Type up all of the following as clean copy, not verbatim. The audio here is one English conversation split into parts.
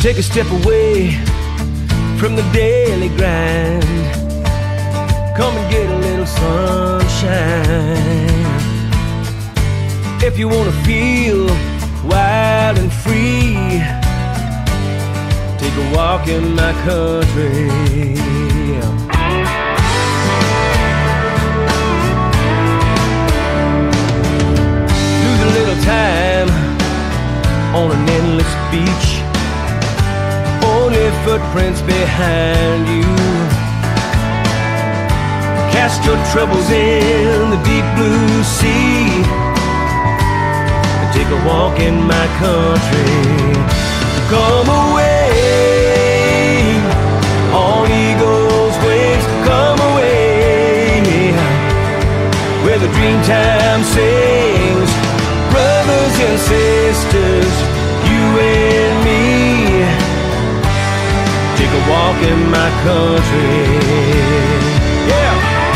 Take a step away from the daily grind. Come and get a little sunshine. If you wanna feel wild and free, take a walk in my country. Lose a little time on an endless beach, only footprints behind you. Cast your troubles in the deep blue sea and take a walk in my country. Come away on eagle's wings. Come away where the dream time sings. Brothers and sisters, you and me, take a walk in my country. Yeah.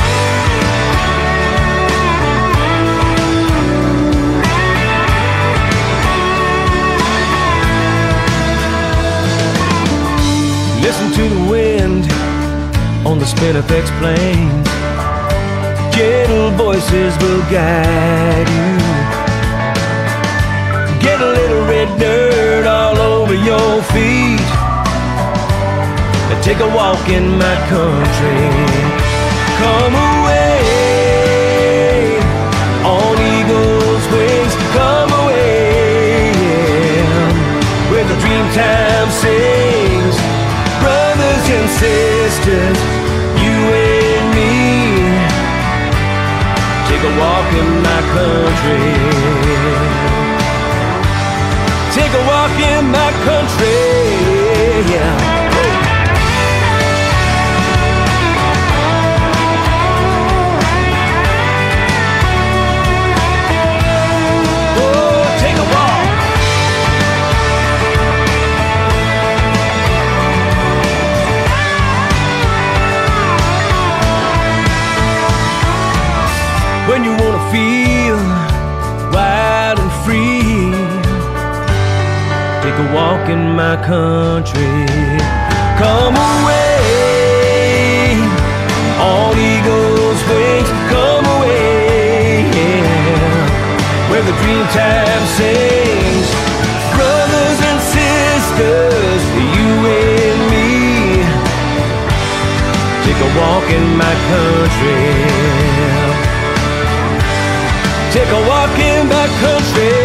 Listen to the wind on the Spinifex plains. Gentle voices will guide you. Get a little red dirt all over your feet and take a walk in my country. Come away on eagle's wings. Come away, yeah, where the dream time sings. Brothers and sisters, you and me, take a walk in my country. Take a walk in my country, yeah. Oh, take a walk. When you wanna feel wild and free, take a walk in my country. Come away on eagle's wings. Come away, yeah, where the dream time sings. Brothers and sisters, you and me, take a walk in my country. Take a walk in my country.